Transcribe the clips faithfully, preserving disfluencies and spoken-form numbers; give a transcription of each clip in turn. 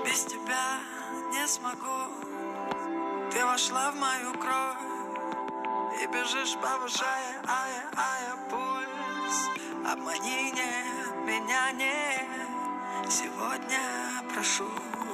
Без тебя не смогу. Ты вошла в мою кровь и бежишь, повышая, ая, ая, пульс. Обмани не, меня не. Сегодня прошу,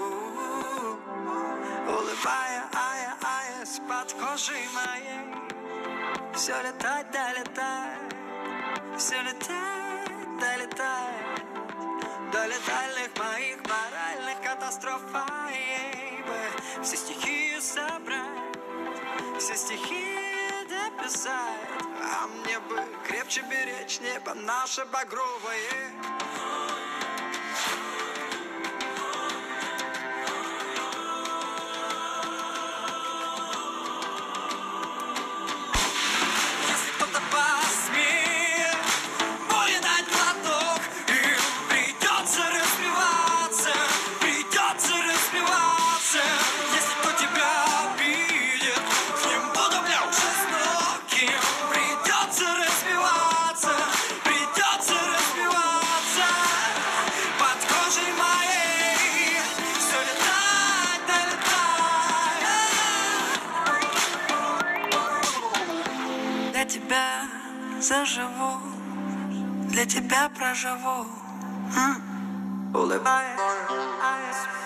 улыбая, ая, ая, с-под кожи моей. Все летать, да летать, все летать, да летать. До летальных моих моральных катастроф, бэйбэ. Все стихи собрать, все стихи дописать. А мне бы крепче беречь небо наше багровое. Для тебя заживу, для тебя проживу. Улыбаясь.